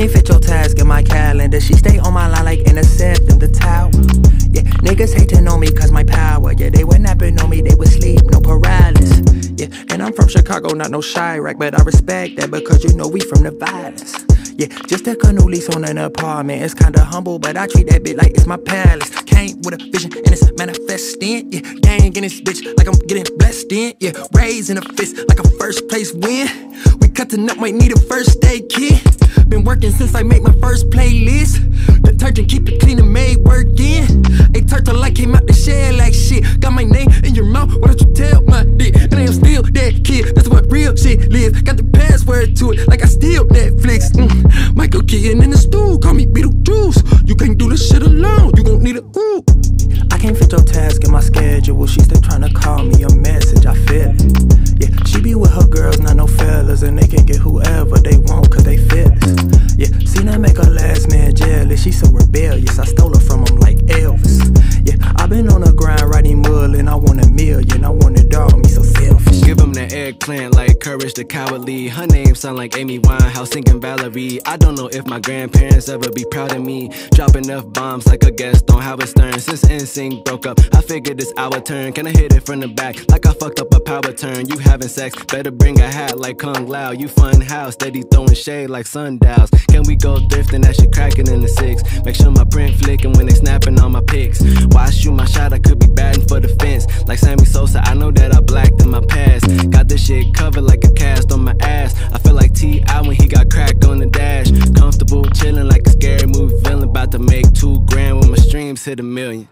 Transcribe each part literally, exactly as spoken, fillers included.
can't fit your task in my calendar. She stay on my line like intercept in the tower. Yeah, niggas hate to know me cause my power. Yeah, they would napping on me, they would sleep, no paralysis. Yeah, and I'm from Chicago, not no Chirac, but I respect that because you know we from the violence. Yeah, just a canoe lease on an apartment. It's kinda humble, but I treat that bitch like it's my palace. Came with a vision and it's manifesting. Yeah, gang in this bitch like I'm getting blessed in. Yeah, raising a fist like a first place win. We cutting up, might need a first aid kit. Been working since I made my first playlist. Detergent, keep it clean and made working. A turtle like came out the shell like shit. Got my name in your mouth, why don't you tell my dick? And I am still that kid, that's what real shit lives. Got the password to it, like I steal Netflix. mm. Michael Keaton in the stool, call me Beetlejuice. You can't do this shit alone, you gon' need a ooh. I can't fit your task in my schedule. She still tryna call me a message, I feel it. Yeah, she be with her girls, not no fellas, and they can get whoever they want cause they feel it. Yeah, seen her make her last man jealous. She so rebellious, I stole her from him like Elvis. Yeah, I been on the grind writing Mullin. I want a million, I want it all, me so selfish. Give him the eggplant like Courage the Cowardly. Her name sound like Amy Winehouse singing Valerie. I don't know if my grandparents ever be proud of me. Dropping enough bombs like a guest on Howard Stern. Since N Sync broke up, I figured it's our turn. Can I hit it from the back like I fucked up a power turn? You having sex, better bring a hat like Kung Lao. You fun house, steady throwing shade like sundials. Can we go thrifting? That shit cracking in the six. Make sure my print flicking when they snapping on my pics. Why I shoot my shot, I could be batting for the fence. Like Sammy Sosa, I know that I blacked in my past. Got this shit covered like a cast on my ass. I feel like T I when he got cracked on the dash. Comfortable, chilling like a scary movie villain. About to make two grand when my streams hit a million.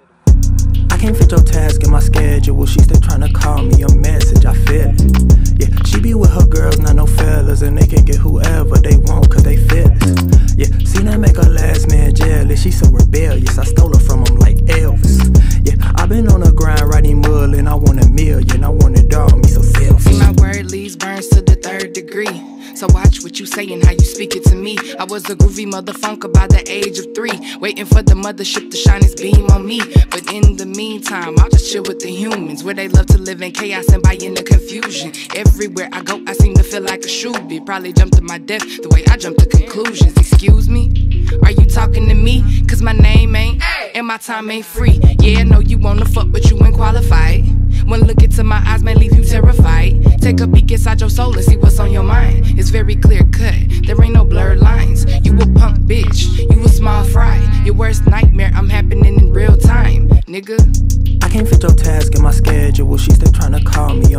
I can't fit your task in my schedule. She still tryna call me a message, I feel it. Yeah, she be with her girls, not no fellas, and they can get whoever they want cause they feel it. Yeah, seen her make her last man jealous. She so rebellious, I stole her from him like Elvis. Yeah, I been on the grind writing Mullin. I want a million, I want it all, me so selfish. See, my word leaves burns to the third degree. So watch what you say and how you speak it to me. I was a groovy motherfunker by the age of three, waiting for the mothership to shine its beam on me. But in the meantime, I'll just chill with the humans, where they love to live in chaos and buy into confusion. Everywhere I go, I seem to feel like a shoebie. Probably jumped to my death the way I jumped to conclusions. Excuse me, are you talking to me? Cause my name ain't, and my time ain't free. Yeah, I know you wanna fuck, but you ain't qualified. One look into my eyes may leave you terrified. Take a peek inside your soul and see what's on your mind. It's very clear cut, there ain't no blurred lines. You a punk bitch, you a small fry. Your worst nightmare, I'm happening in real time, nigga. I can't fit your task in my schedule. She still tryna call me